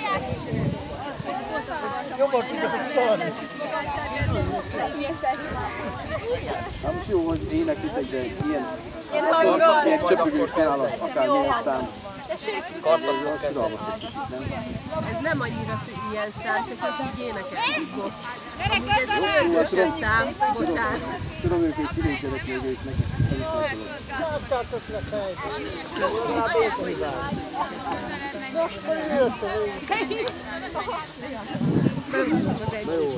Nem is jó, hogy énekítek, de ilyen csöpögős kenálos, akár milyen szám. Kartagyon siralmas egy kicsit, nem? Ez nem annyira ilyen szám, csak így énekelünk, bocs. Jó szám, bocsánat. Tudom őket kivételek még ők nekik. Kaptátok le fejbe. Most jött a végig. Na jó.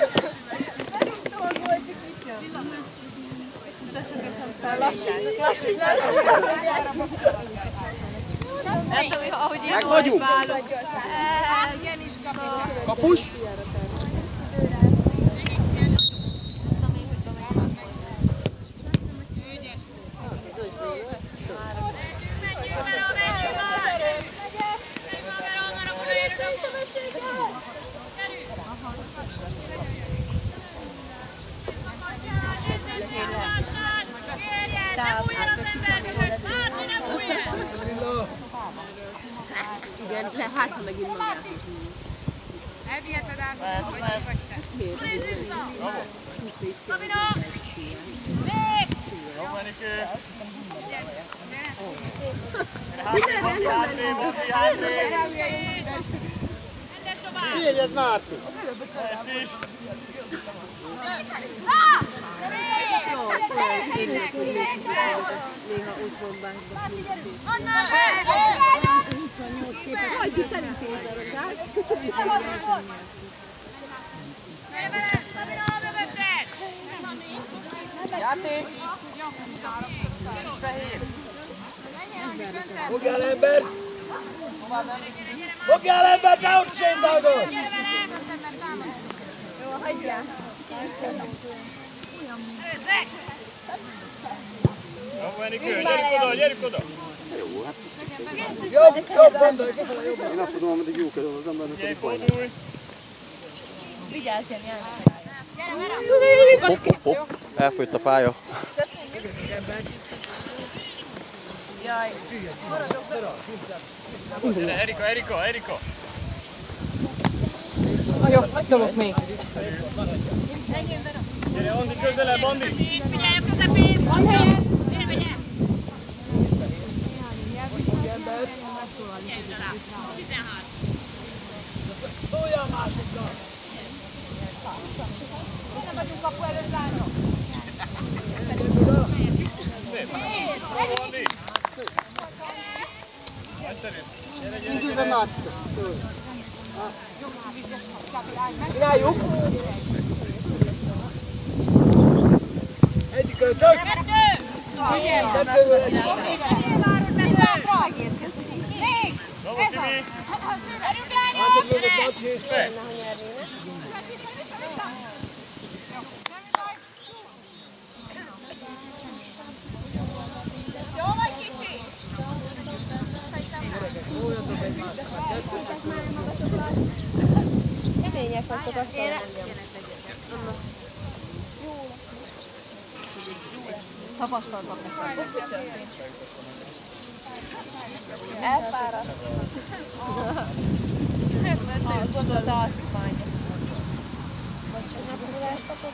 Meg vagyunk! Kapus! Igen, hát ha megint magát. Elviheted át, vagy se? Szabina! Még! Jó, Menikő! Kiegyed Márti! Néha úgy bombáznak. Hagyjuk elintézzel, rá? Játék! Fehér! Fogjál ember! Fogjál ember, ne ott sétálgod! Jó, hagyjál! Jó, Menikő, gyerünk oda! Jó, hát. Jobb gondolj, kifele jobb! Én azt tudom, hogy jó kedve az embernek, hogy baj. Vigyázz, Jani, Hopp, elfogyt a pálya. Jaj, Gyere, Erika! jó, dobok még. Gyere, Andi, közelebb, Andi! Figyelj a közepén! Van helyen! Gyere, megye! Gyere rá! 13. Szóljál másiknak! Nem vagyunk kapu előtt, lányok! Andi! Egyszerűen! Indulva Márti! Csináljuk! Egyik költök! Még! Ez a! Erünk, lányok! Jó vagy, kicsi? Kemények vagytok, azt tapasztaltak nekem. Elfáradt. Azt gondolta, azt mondja. Vagy sem napululást kapott?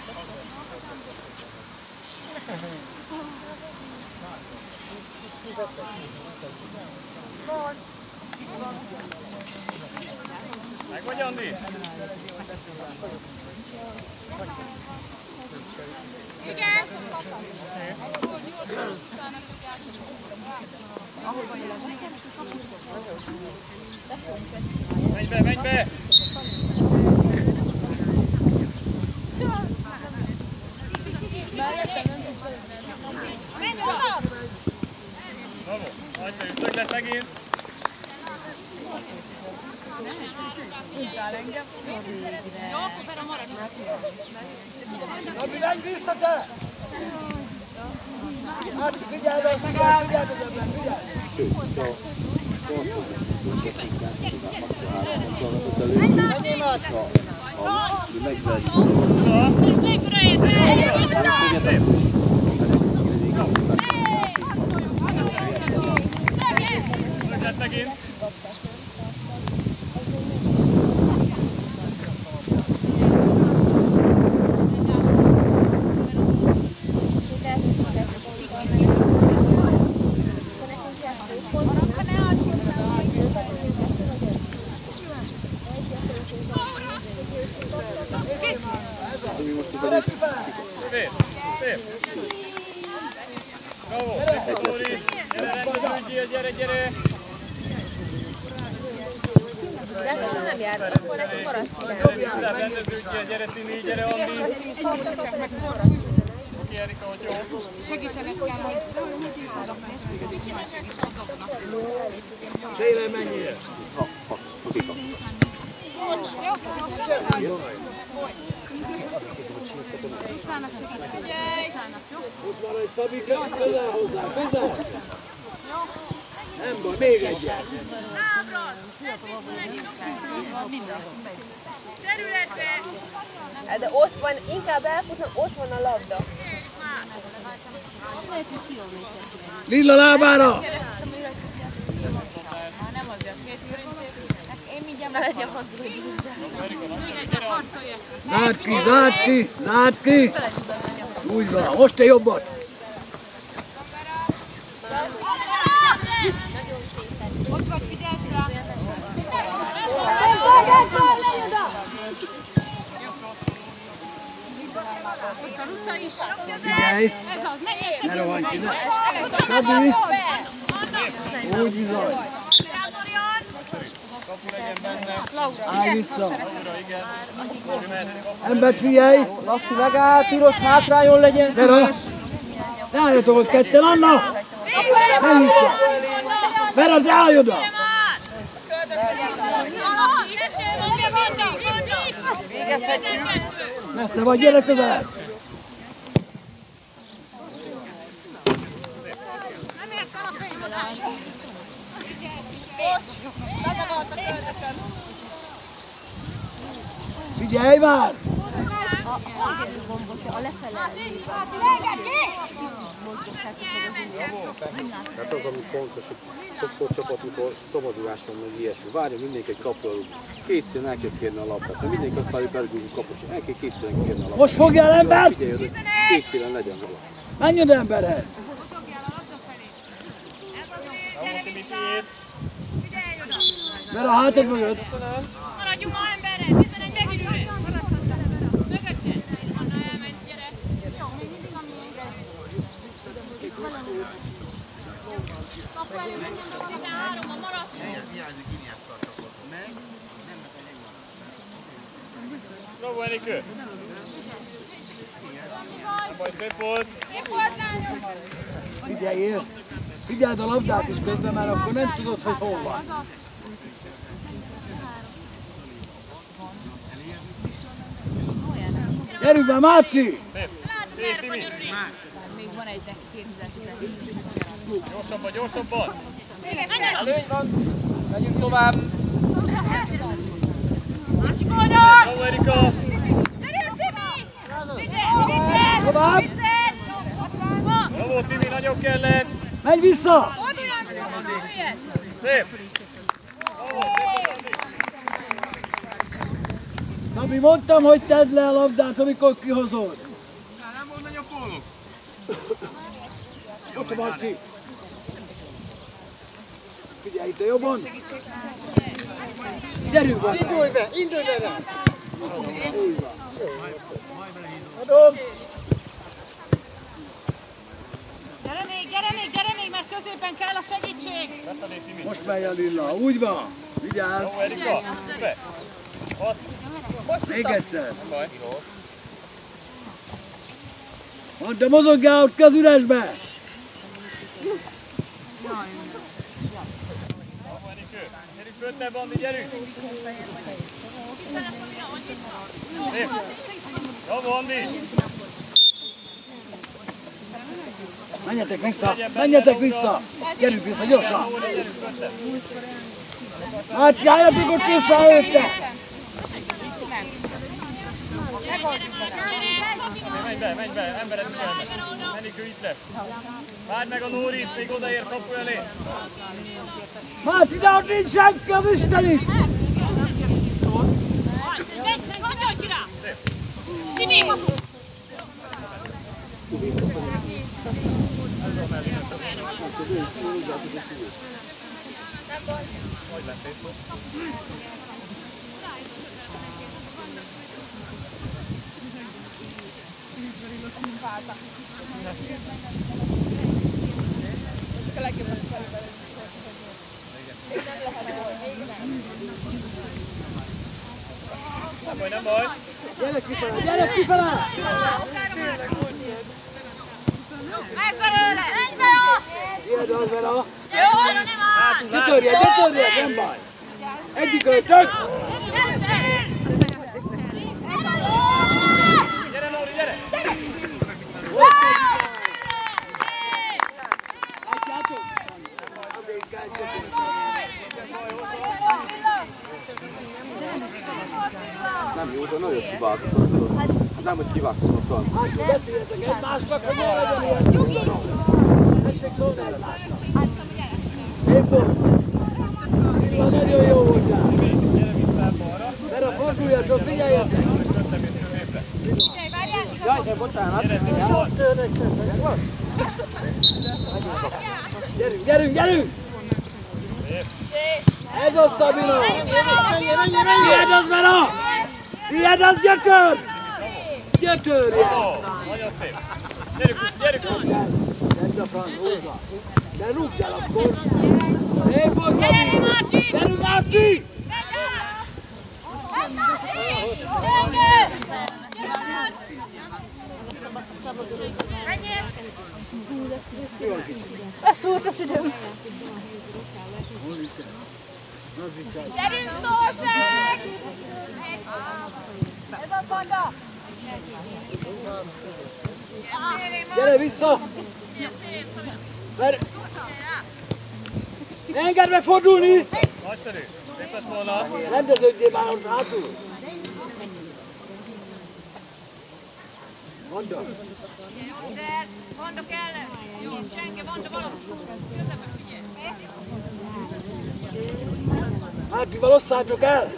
Meg vagy, Andi? Igen! Menj be! Menj oda! Bravo! Nagyszerű szöglet megint! Jó, akkor Vera marad. Abi, menj vissza te! Hát figyeld az ebben, figyeld! Menjél Márti! Szöglet megint! pedig... Szép, szép. Bravo, szép Lóri. Gyere, rendeződjél, gyere, gyere. De hát nem jár, akkor neki maradt ki. Vissza, rendeződjél, gyere Timi, gyere Andi. Oké, Erika, hogy jó. Segítenek kell majd. Tényleg mennyire? Okika. Utcának segítenek. Ott van egy Szabi, közel hozzá, közel! Nem baj, még egyet! Területre! De ott van, inkább elfutnak, ott van a labda. Lilla lábára! Ne legyen hazudni. Zárd ki, zárd ki, zárd ki! Úgy van, most te jobbat! Ott vagy, figyelsz rá! Ott a Luca is! Figyelj! Ez az, menj! Ne rohanj ki, ne! Szabi! Úgy bizony! Kapu legyen benne. Állj vissza! Laura, igen. Lóri mehet. Embert figyelj! Laszti megáll, piros hátrányon legyen Vera! Ne álljatok ott ketten, Anna! Menj vissza! Vera, te állj oda! Messze vagy, gyere közelebb! Nem ért fel a fejembe! Figyelj már! Hát az, ami fontos, hogy sokszor csapat, mikor szabaduláson meg ilyesmi. Várja mindenki egy kapról, kétszín elkezd kérni a labdát. Ha mindenki azt várja, belülünk kapos, el kell kétszínen kérni a labdát. Most fogjál ember! Figyelj, hogy kétszínen legyen róla. Menj oda emberhez! Bravo, Timi, tiéd. Figyelj oda! Vera, hátad mögött! Maradjunk ma emberre! 11 megidőre! Maradj hozzá! Mögöttje! Anna elment, gyere! Jó, még mindig a miénk. Kapu elő menjen be! 13-ban maradsz! Bravo, Enikő. Nem baj, szép volt. Szép volt, lányom! Figyeljél! Figyeld a labdát is közben, mert akkor nem tudod, hogy hol van. Gyerünk be, Márti! Szép. Szép, Timi. Még van egy 2017. Gyorsabban, gyorsabban. Előny van, megyünk tovább. Másik oldal! Bravo, Erika. Gyerünk, Timi! Vigyel! Tovább! Bravo, Timi, nagyobb kellett. Menj vissza! Forduljon! Szép. Bravo, szép, Andi. Szabi, mondtam, hogy tedd le a labdát, amikor kihozod. Nem volt nagy a pólok. Ott a Marci. Figyelj, te jobban. Gyerünk be! Indulj be, indulj be! Adom! Gyere még, mert középen kell a segítség! Befelé, Timi. Most megy a Lilla, úgy van. Vigyázz! Bravo, Erika. Be. Passz. Még egyszer. Nem baj. Mondd, de mozogjál ott ki az üresbe! Bravo, Enikő. Gyerünk föntebb, Andi, gyerünk. Szép. Bravo, Andi. Menjetek vissza! Menjetek vissza! Gyerünk vissza, gyorsan! Bravo, gyerünk föntebb. Hát álljatok ott vissza előtte! Menj be, embered is elmegy. Enikő itt lesz. Várj meg a Nórit, még odaér kapu elé. Már ide, ott nincs senki az Istenit! Hagyj ki rá! Szép. Timi! Hogy lett szép volt. Csak a legjobban felülbelül. Még nem lehet volna. Nem baj, nem baj. Gyere kifele! Mehetsz belőle! Menj be jó! Jöjjed az Vera! Jó, nem áll! Ne törjed, nem baj! Egyikről csak! Gyere, Nóri, gyere! Nem jó, de nagyon kiváltozott, tudod. Nem, hogy kiváltozott a franc. Máskor beszéljetek egymásnak, hogy ne legyen ilyen. Tessék szólni egymásnak. Szép volt. Illa nagyon jó voltál. Gyere vissza balra. Vera, forduljatok, figyeljetek. Jaj, bocsánat. Gyerünk! Ez az Szabina! Tiéd az Vera! Tiéd az gyötör! Gyötörje! Nagyon szép. Gyerünk! Gyerünk a franc, húzza! De rúgd el akkor! Szép volt Szabina! Gyerünk Márci! Ez volt a tüdőm. Gyerünk, Tószeg! Ez a banda! Gyere vissza! Ne engedd meg fordulni! Nagyszerű. Szép lett volna. Rendeződjél már ott hátul! Mondd! Banda kell! Jó, Csenge, banda való! Közben figyelj! Márcival osszátok el!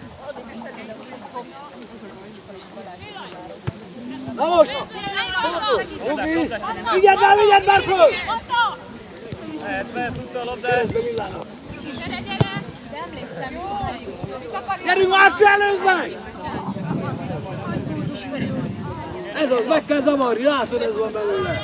Na most! Ugi! Vigyedd már föl! Lehet, tudta a labdát. Keresztbe Millának! Gyere, gyere! De emlékszem, Gyerünk Márci, előzd meg! Ez az, meg kell zavarni, látod, ez van belőle.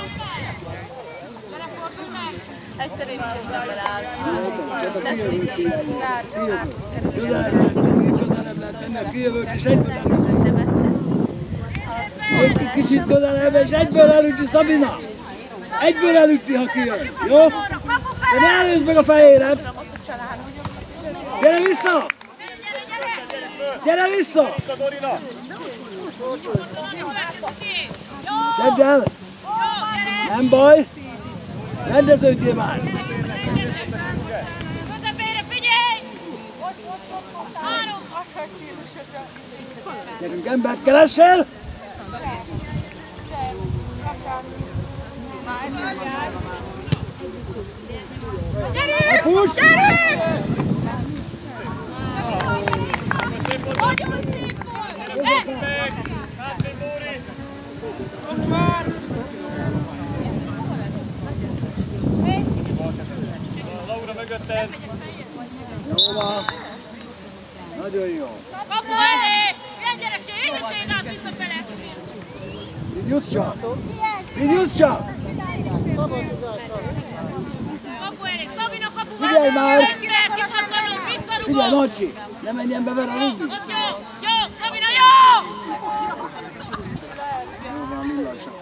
Egyszer én is az ember áll. Nem hiszem, zárt. Közelebb lehet menni, kijövök és egyből elütni. Egy kicsit közelebb és egyből elütni, Szabina! Egyből elütni, ha kijön, jó? De ne előzd meg a fehéret! Gyere vissza! Gyere vissza! Tedd el! Nem baj! Rendeződjél már! közepére figyelj! Három! Gyerünk, embert keressél! Gyerünk! Push! Gyerünk! Nagyon szép volt! Hátrébb, Nóri! Laura mögötted. Jó van! Nagyon jó! Kapu elé! Gyere, sétálj visszafele! Vigyúzz csak! Vigyúzz csak! Kapu elé! Szabina kapu Figyelj már! Visszarugom! Figyelj, Marci! Ne menjen be Vera, rúgni! Ott jó! Jó! Szabina, jó! Jó van, Millásak!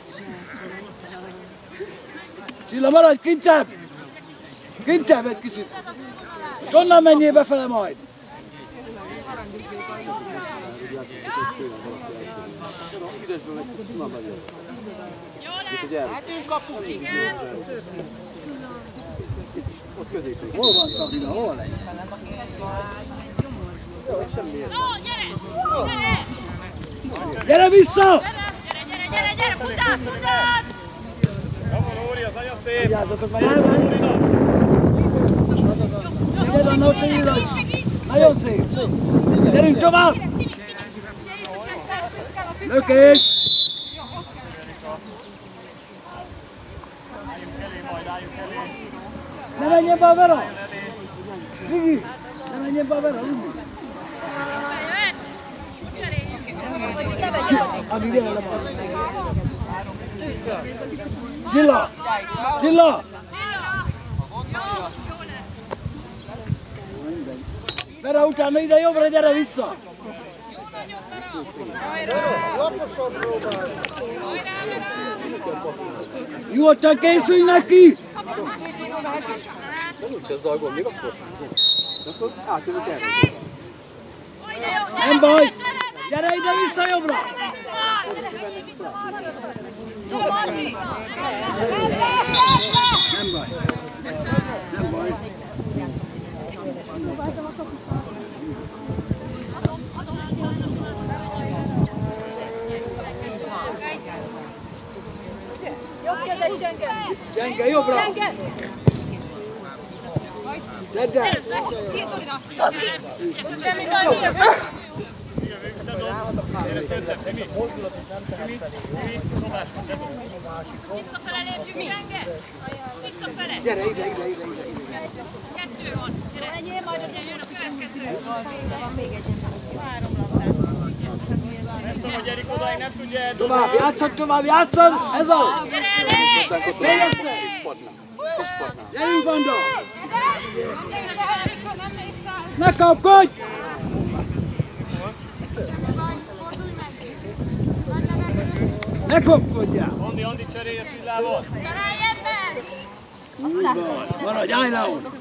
Csilla, maradj kintebb! Kintebb egy kicsit! És onnan menjél befele majd! Üresből meg tudnám legyen. Jó lesz! Igen! Ott középén. Hol van Szabina? Hol legy? No, gyere! Gyere! Gyere vissza! Gyere! Futás! Bravo, Nóri, az nagyon szép. Vigyázzatok, mert elmegy! Figyelj, Anna, ott Illa is! Nagyon szép! Gyerünk tovább! Lökés! Ne menjen be a Vera! Vigi! Ne menjen be a Vera, Vigi! Agi, gyere le, Marci! Csilla! Csilla! Vera, utána ide jobbra, gyere vissza! Nyugodtan készülj neki! De nincs ezzel a gond, még akkor? Akkor átjövök el. Nem baj! Gyere ide vissza jobbra! Nem baj! Nem baj! Csenge, jobbra! Tedd el! Visszafele lépjünk, Csenge! Visszafele! Gyere ide! Kettő van, gyere! Menjél, majd jön a következő! Ezt a Gyerik odáig nem tudja eldobni. Tovább, játszad! Ez az! Gyere elé! Még egyszer! Gyerünk, Vanda! Ne kapkodj! Ne kapkodjál! Andi cserélj a Csillával. Úgy van, maradj, állj le ott!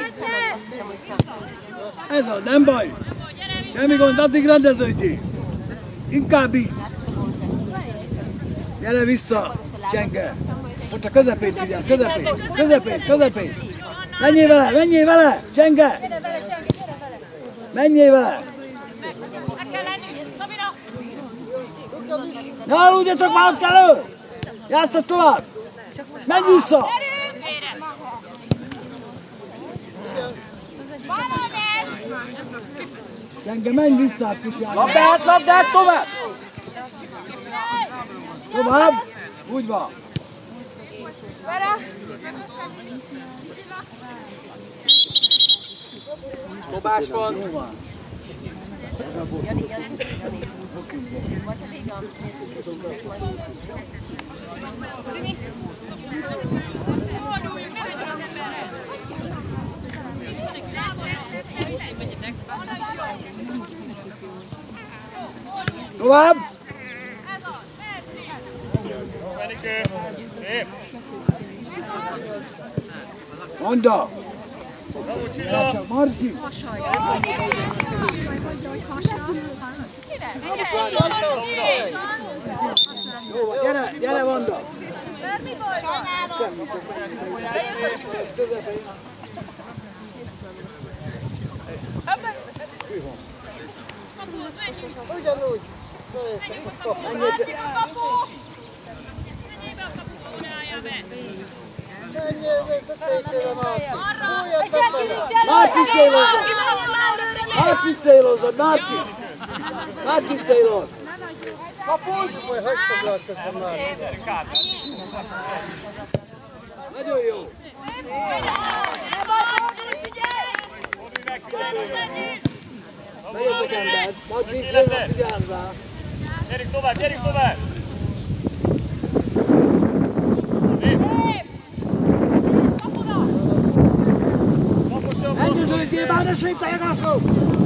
Ez az, nem baj! Semmi gond, addig rendeződjél! Inkább így! Gyere vissza, Csenge! Ott a közepét figyelj, közepét! Menjél vele, Csenge! Menjél vele! Meg kell lenni, Szabina! Ne aludjatok már ott elő! Játsszat tovább! Menj vissza! Csenge, menj vissza a kisjára! Labdát, tovább! Tovább! Úgy van! Dobás van! Tovább! Menikő. Szép. Vanda! Bravo, Csilla. Marci! Jó, gyere Vanda! Semmi, Ugyanúgy. Másik a kapu! Menjél be a kapuba, uráljál be! Arra! És senki nincs elő! Márci célozod! Márci céloz! Kapus! Majd hagyd foglalkozzam már. Nagyon jó! Megyetek embert! Marci, figyelj rá! Gyerünk tovább! Rendeződjél már, ne sétáljanak!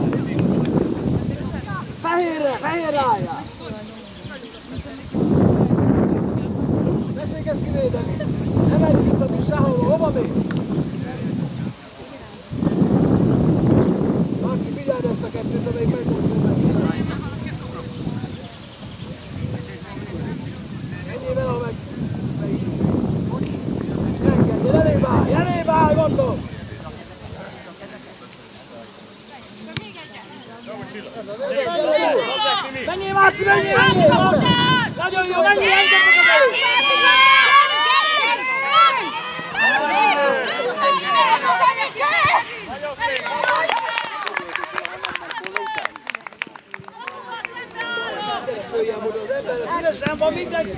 Fehérre álljál! Tessék ezt kivédeni! Ne menj vissza, sehova, hova még? Marci, figyeld ezt a kettőt, de még megmozdul meg. Ennyi vele, ha meg... Jelébe állj, mondom! Menjél, Márci, menjél! Nagyon jó, menjél, engedd meg az előtt! Följebb oda az emberre, piresen van mindenki!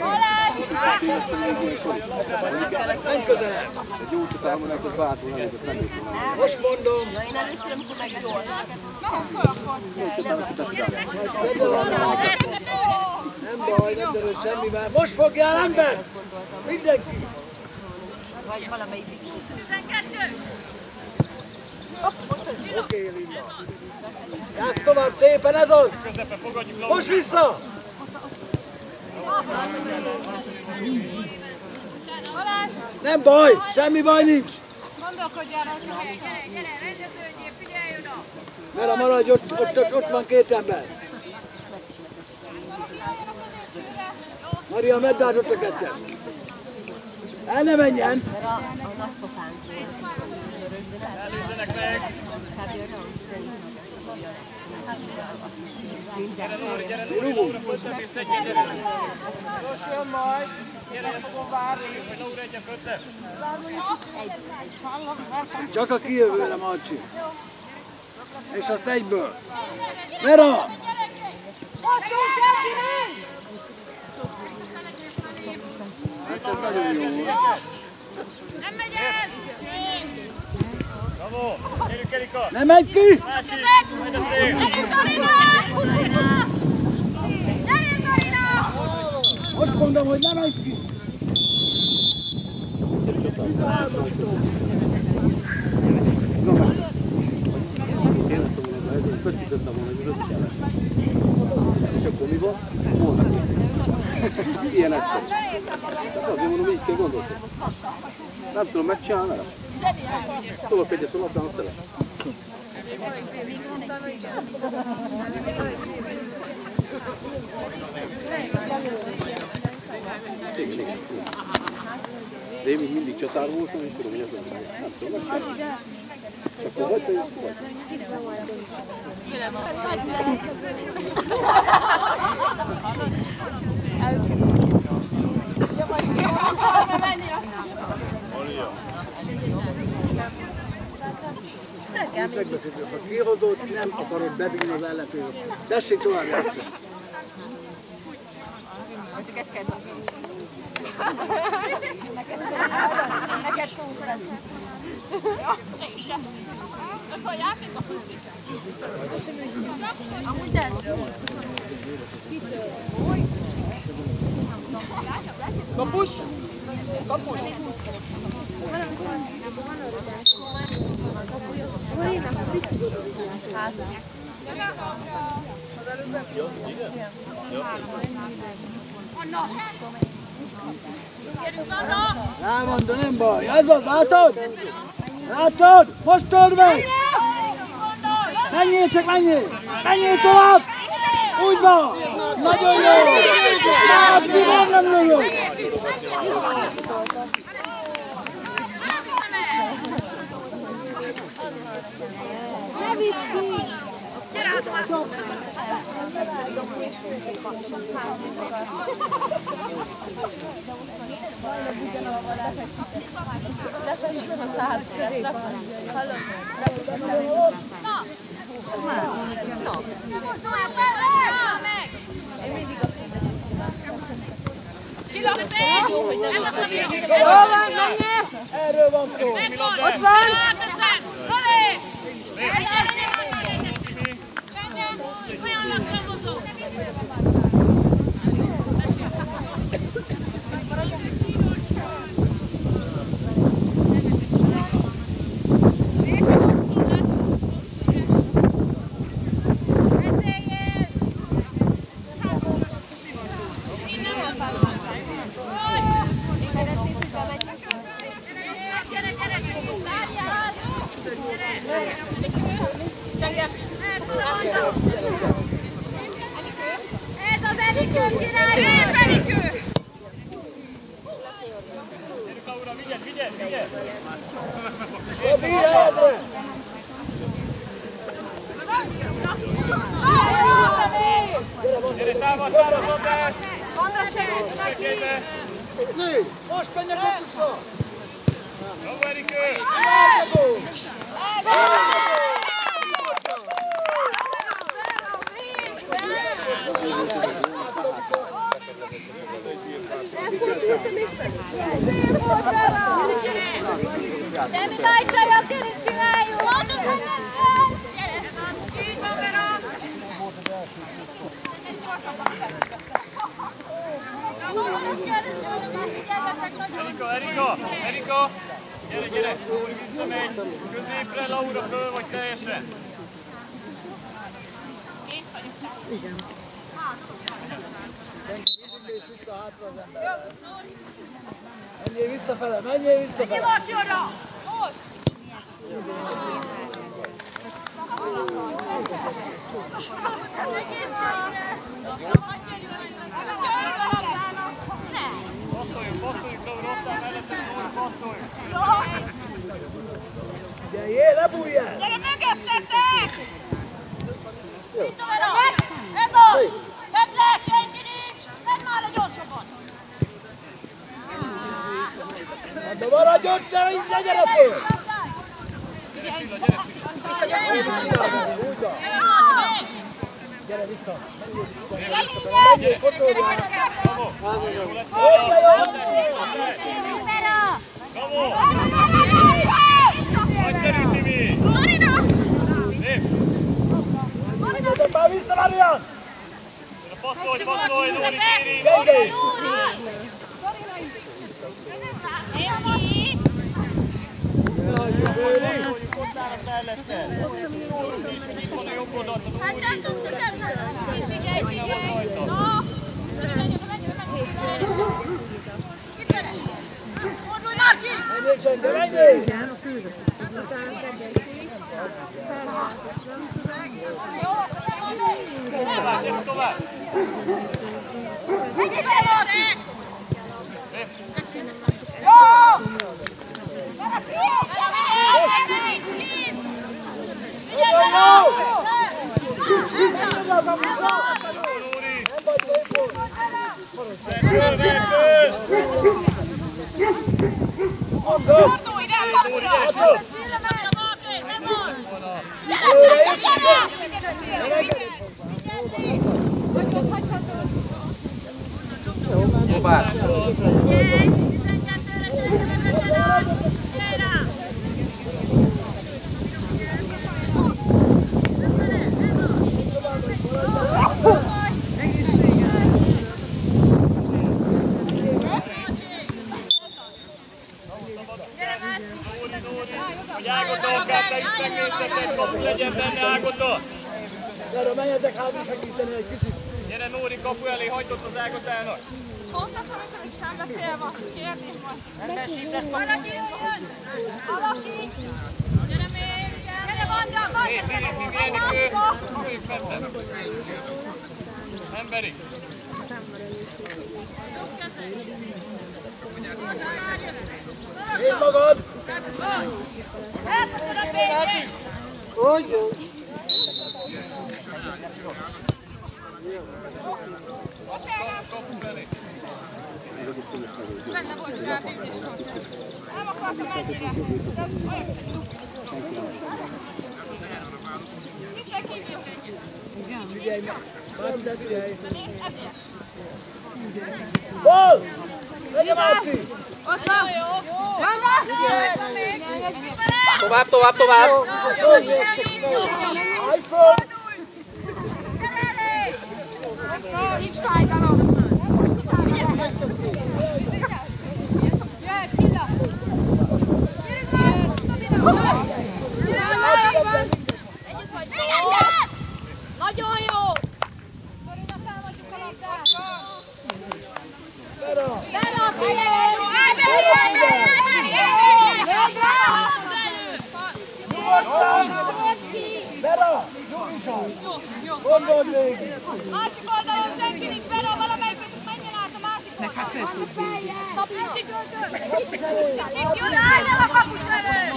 Menj közelebb! Egy jó csat elmondanak, hogy bátul elég, ezt nem értem. Most mondom! Én először, amikor meggyors. Nem baj, nem derős. semmivel. Most fogjál ember! Mindenki! Vagy valamelyik biztos. 12! Oké, Linda. Játsz tovább szépen, ez az! Most vissza! Nem baj, semmi baj nincs! Gondolkodjál rajta! Gyere, rendeződjél, figyelj oda! Mert maradj, ott van két ember. Maria, medd át ott a kettes. El ne menjen! Előzzenek meg! Gyere Nóra, folytat és szedjél, gyere! Most jön majd! Gyere, nem fogom várni, hogy Nóra egyen kötte! Csak a kijövőre, Marcsi. És azt egyből. Vera! Basszul, senki nincs! Hát ez nagyon jó volt. Nem megy el! Bravo! Gyerünk, Erika! Ne menj ki! Másik! Megy a szél! Gyerünk, Dorina! Gyerünk, Dorina! Most mondom, hogy ne menj ki! Pöccítettem volna, hogy az is elesett. És akkor mi van? Volna két. Ilyen egyszer. Azért mondom, így kell gondolkodni. Nem tudom megcsinálni, nem? Tolok egyet, aztán azt elesett. Igen. De én mindig csatár voltam, és tudom, hogy ez nem tudom megcsinálni. Csak akkor vagy, vagy. Megbeszéltük, ha kihozod, nem akarod bevinni az ellenfélet. Tessék tovább játszani. Csak ezt kell dobni. Neked szó szerint. Én sem. Akkor a játékba fölték. Amúgy de. Kapus! Kapus! Anna! Gyerünk, Anna! Nem, Anda, nem baj. Ez az, látod? Látod? Most tör meg! Menjél, csak menjél! Menjél tovább! Úgy van! Nagyon jó! Látszi, miért nem lövöd? Ne vidd ki! Gyere át, Anna! Jó van, menjél! Erről van szó. Ott van! Olyan lassan mozog! Ez az Enikő király! Szép Enikő! Gyerünk, Laura, vigyed! Dobj helyedre! Gyere, támad, András! András, segíts neki! Nő, most menj a kapusra! Bravo, Erikő! Semmi baj, csajok, gyerünk, csináljuk! Így van, Vera! Erika! Gyere! Nóri visszamegy! Középre, Laura föl vagy teljesen! Kész vagyok. Igen. Vissza hátra az ember. Menjél visszafele! Menjél Marcsiorra! Most! Passzoljuk, Laura, ottál mellettem, Nóri, passzoljuk! Gyere, ne bújj el! Gyere mögöttetek! Ez az! Tedd le, senki nincs! Tedd már le gyorsabban! De maradj ott, te is ne gyere föl! Gyere vissza! Menjél, fotódjál! Nagyszerű, Timi! Menjetek már vissza, Marian! Passzolj, Nóri, kéri! Gengés! Passzoljuk, ott állnak mellette! Szólunk is, hogy itt van a jobb oldalt, a Nóri! Hát nem tudta szemben! Figyelj! Na! Itt vele! Fordulj már ki! Menjél, Csenge, menjél! Gyerünk tovább! Menjél fel, Marci! Jó! Gyere ki! Nóri! Nem baj, szép volt! Fordulj, ide a kapura! Csillem a Marci! Ez az! Gyere! Próbál! Hogy Ágota akár te is megnézheted, kapu legyen benne Ágota! Gyere, menjetek hátra segíteni egy kicsit! Gyere Nóri, kapu elé, hagyd ott az Ágotának! Mondhatom, amikor is szembeszélve, kérném majd. Valaki jöjjön! Valaki! Gyere még! Gyere, Vanda! Timi, Enikő! Jöjjük fentebb! Emberi! Nézd magad! Elfosod a végén! Hogy jó! Kapu felé! Benne volt rá a végzés. Nem akartam ennyire. Mit kell kívül? Figyelj meg! Már de figyelj! Ezért. Hol? Legyen Márci! Ott van! Jó! Tovább! Állj föl! Nincs fájdalom! Jöjj, Csilla! Gyerünk már! Szabina! Együtt vagy! Nagyon jó! Korina, támadjuk a labdát! Vera! Vera, figyelj! Vera! Nyugisan! Gondold végig! Másik oldalon senki nincs, Vera, valamelyikőtök menjen át a másik oldalon! Szabina! Kicsit jön, állj el a kapus elő!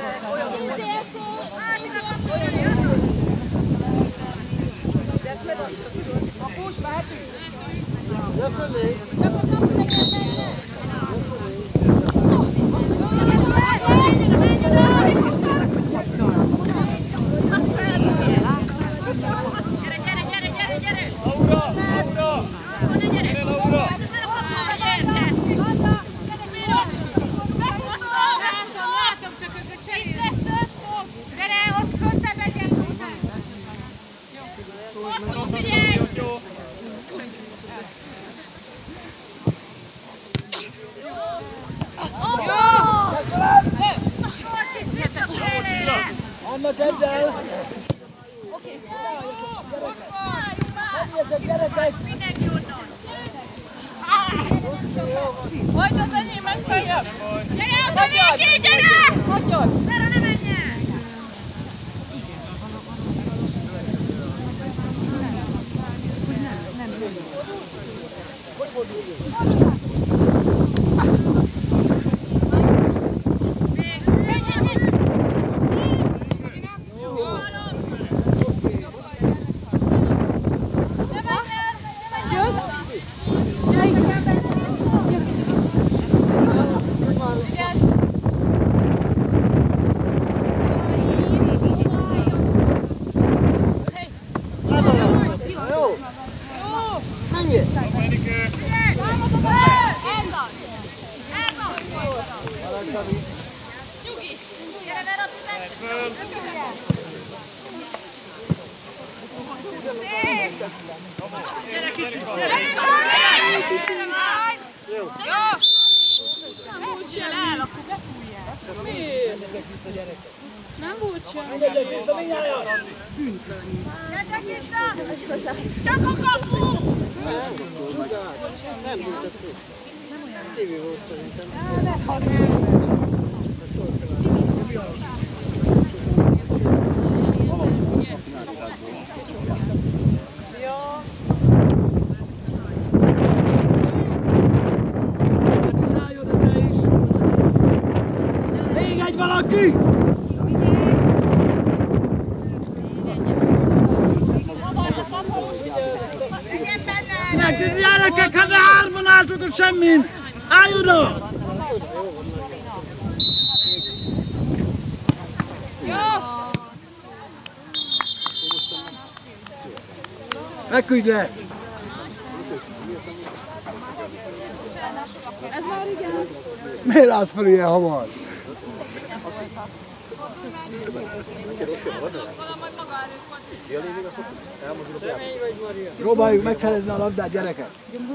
Kapus, mehetünk! Lefölé! Csak a kapu legyen benne! Gyere! Laura! Gyere, Laura! Látom, csak őket cserélni. Gyere, ott föntebb egyen! Hosszú, figyelj! Jó! Anna, tedd el! Menjetek, gyerekek! Hagyd az enyém meg feljebb! Gyere az a végé, gyere! Hagyjad! Gyere, ne menjen! Nem volt semmi. Gyertek vissza! Csak a kapu! Nem büntető. Tévé volt szerintem. Szálljon a te is! Még egy valaki! Gyerekek, hát hárman álltok ott semmin! Állj oda! Feküdj le! Ez már igen. Miért állsz fel ilyen hamar? Próbáljuk megszerezni a labdát, gyerekek!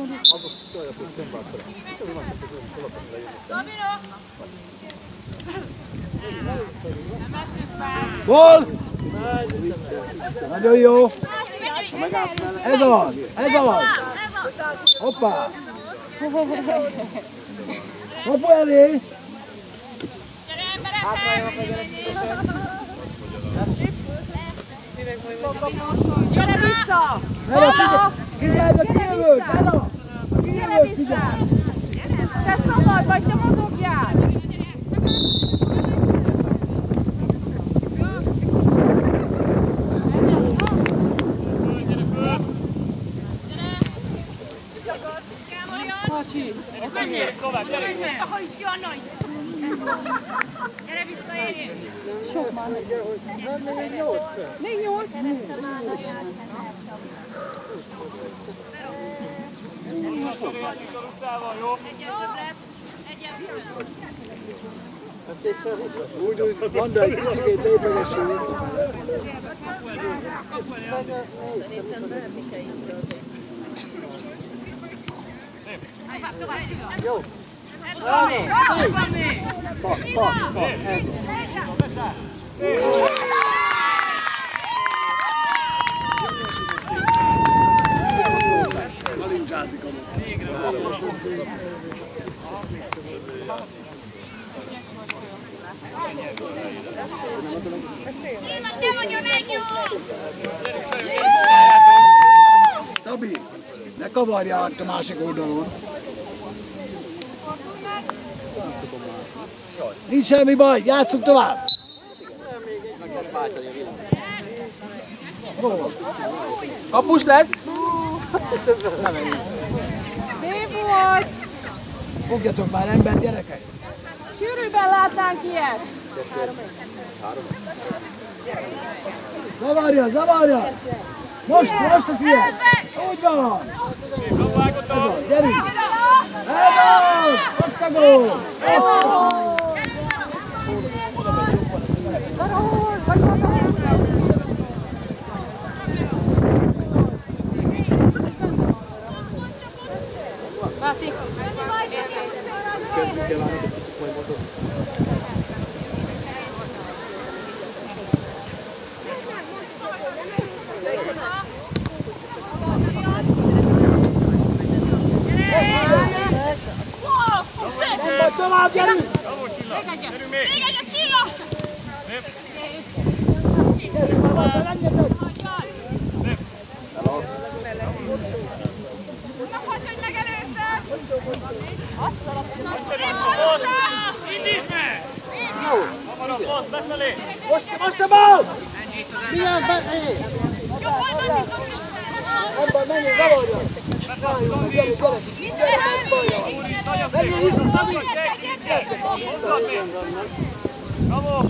Gól! Nagyon jó! Ez az! Ez az! Hoppá! Hoppá elé! Gyere emberekhez! Gyere vissza! Figyelj, de kijövök! Kijövök, figyelj! Te szabad vagy, te mozogjál! Menjél tovább, gyere! Ha is ki Anna! Gyere vissza, érjél! Sok már. Még 8? Jó? Egyet lesz! Egyet lesz! Úgy, Anda, egy picikét lépegessünk vissza. Jó. Passz. Galincsáltik amúgy. Csilla, te vagy a legjobb! Szabi, ne kavarja át a másik oldalon. Nincs semmi baj, játsszunk tovább! Kapus lesz! Szép volt! Fogjatok már ember, gyerekek! Sűrűben látnánk ilyet! Zavarja! Most a ilyet! Úgy van! Gyerünk! Ez az! Ott a gól! Bátik! tovább, gyerünk! Bravo, Csilla! Gyerünk még! Még egyet, Csilla! Szép! Gyerünk tovább, rengeteg! Szép! Na, hogy megelőzted! Indítsd meg! Hamarabb, passz, befelé! Most a bal! Milyen be... Jobb oldalt is, Abban menjünk, zavarjon! Gyere, gyere! Menjél vissza, Szabi! Bravo!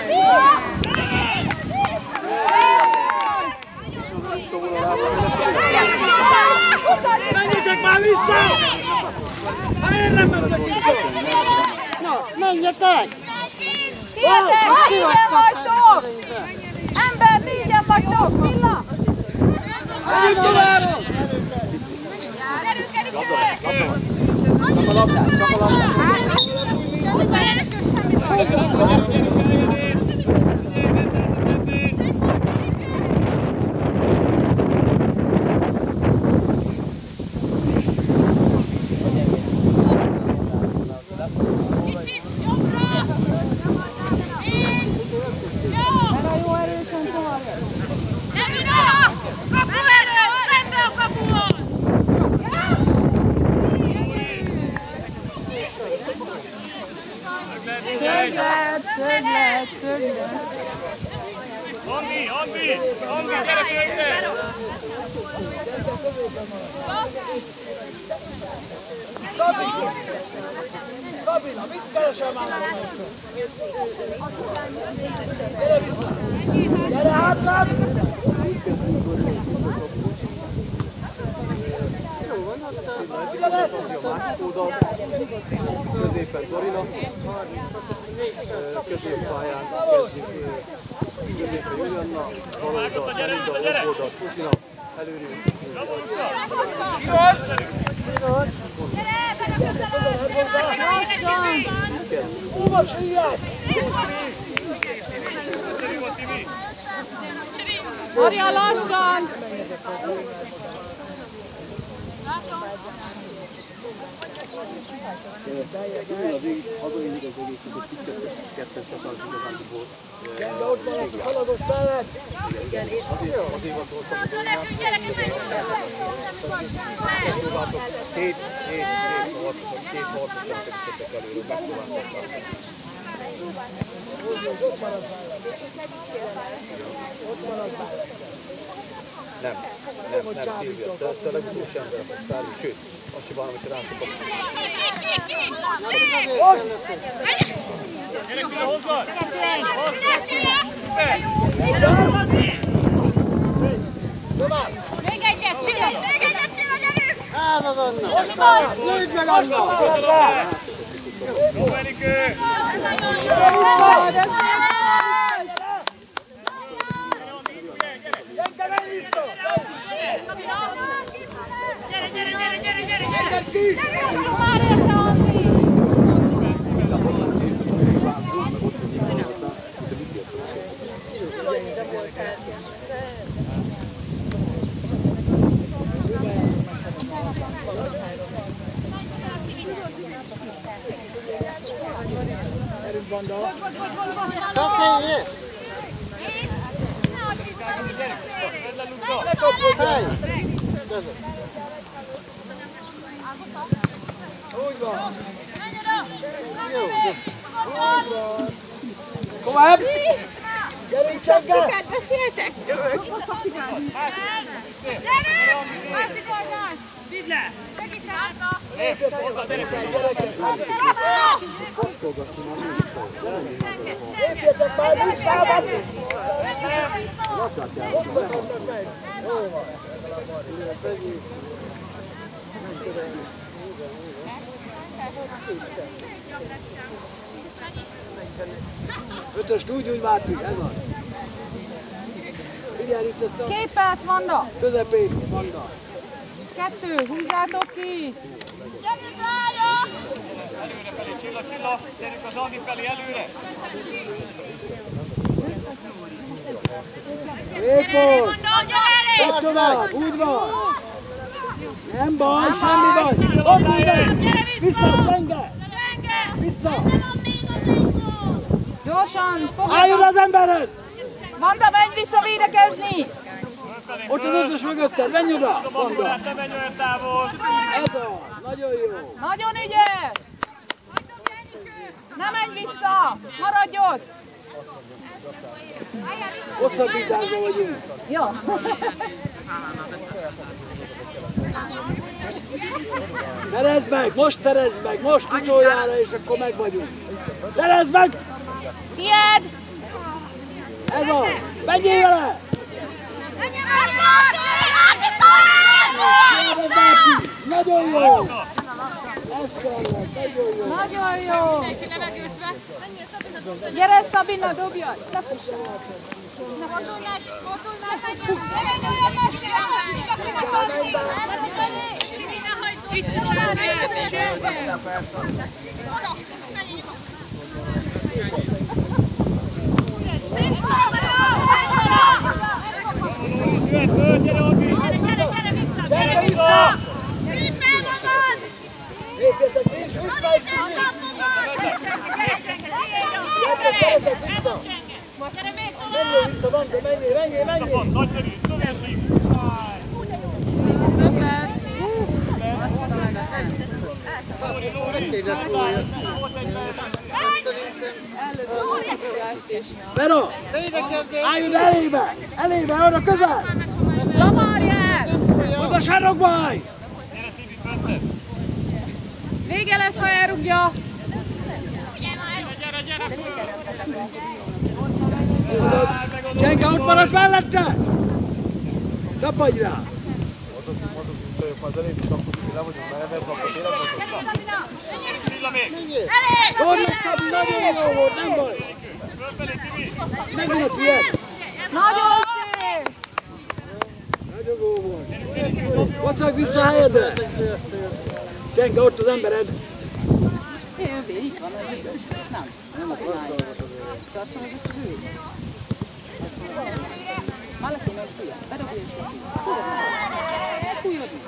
Menjetek már vissza! Miért nem mentek vissza? Na, menjetek! Négyen vagytok! Ember, négyen vagytok! Villa! Menjünk tovább! Gyerünk, Erikő! Csak a labdát, csak a labdát. Hozzá, Erikő, semmi baj! Kicsit jobbra! Jó erősen tovább! Emina! Kapu erő! Szembe a kapuon! Szöglet! Andi, gyere közbe! Szabina, mit keresel már? Gyere vissza! Gyere hátra! Ugyanez! Középen Dorina, középpályán középen Julianna, bal oldalt Melinda, jobb oldalt Pusina, előrünk. Húva síják! Marja, lassan! Azon igaz egészít, hogy kettőt csatart igazából. De ott van a szalagos mellett! Azért van szóltam, hogy két harcosan tettek előre, megpróbáltak. Nem, Szilvia, te a legutolsó ember vagy szállni, sőt, azt sem bánom, hogy rászok a... Most! Gyere, Csilla, hozzad! Tovább! Még egyet, Csilla! Még egyet, Csilla, gyerünk! Ez az Anna! Lőd meg Anna! Jó, Erikő! Gyere vissza! Gyere, menj vissza! Gyere ki! Már érte, Andi! Erőbb Banda! Beszéljél! Hely! Úgy van! Jó! Úgy van! Tovább! Gyerünk Csenge! Miket beszéltek? Jövök! Gyerünk! Másik oldal! Vidd le! Segítek hátra! Hozzad, Erikő! Lépjetek már visszába! Ott szakadnak meg! Jó van! Ötöst úgy vártuk, ez van. Figyelj itt össze! 2 perc, Vanda! Közepén, Vanda! 2, húzzátok ki! Gyerünk rája! Előre felé, Csilla! Gyerünk az Andi felé, előre! Szép volt! Gyere! Ott tovább, úgy van! Nem baj, semmi baj! Ott minden! Vissza, Csenge! Csenge! Vissza! Gyorsan, Álljon az emberhez! Vanda, menj vissza védekezni! Ott az ötös mögötted, menj oda! Vanda! Nem menj olyan távol! Ez a, nagyon jó! Nagyon ügyes! Ne menj vissza! Maradj ott! Hosszabbításban vagyunk. Jó. Szerezd meg, most utoljára, és akkor meg vagyunk. Szerezd meg! Tied! Ez az! Menjél vele! Nagyon jó! Ez kellett, nagyon jó! Nagyon jó! Gyere Szabina, dobjad! Ne fussál! Fordulj meg, ne menj olyan messze! Oda! Gyere vissza! Szépen magad! Lépjetek is, vissza egy kicsit! Gyertek vissza! Menjél vissza, Vanda, menjél! Nagyszerű, szögesség! Szöglet! Bassza meg a szent! Vera! Álljon elébe, arra közel! Zavarják! Oda sarokba állj! Vége lesz, ha elrúgja! Csenka, ott maradsz mellette! Tapadj rá! Tornak Szabi, nagyon jó volt, nem baj! Megint a tiéd! Nagyon szép! Nagyon jó volt! Vacag vissza a helyedre! Csenka, ott az embered! Jövő, itt van az idő. Nem csinálj. Tartsz meg ezt a hőt. Valaki meg fújja. Bedobja és fújja. Fújod meg.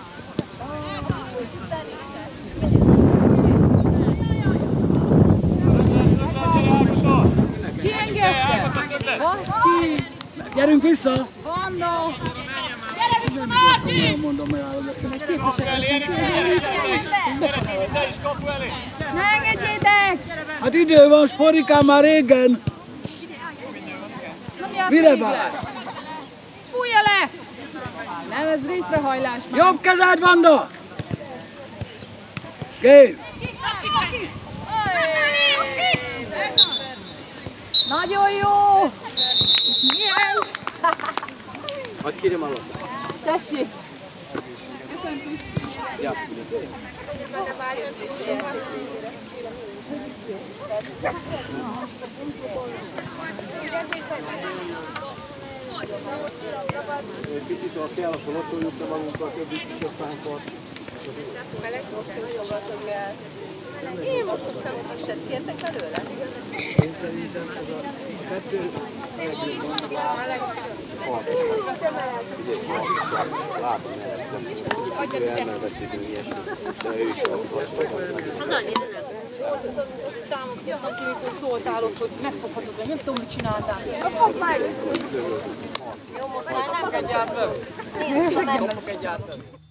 Ki engedte? Baszki! Gyerünk vissza! Vanda! Gyere vissza, Márti! Mondom, megállod ezt. Ne engedjétek! Hát idő van, sporikám már régen! Mire vár? Fújja le! Nem, ez részrehajlás már. Jobb kezed, Vanda! Kész! Nagyon jó! Milyen? Hadd kérjem alatt. Tessék! Köszöntünk! Játszunk. Kicsit ha kell, akkor locsoljuk be magunkat, több is a szánkat. Én most hoztam egy haset, kértek belőle? Én szerintem ez a kettő látom, hogy elnevettünk ilyesmi, de ő is Az annyira nem. Támasztottam ki, mikor szóltál ott, hogy megfoghatod, de nem tudom, mit csináltál. Jó, most már nem. Egyáltalán.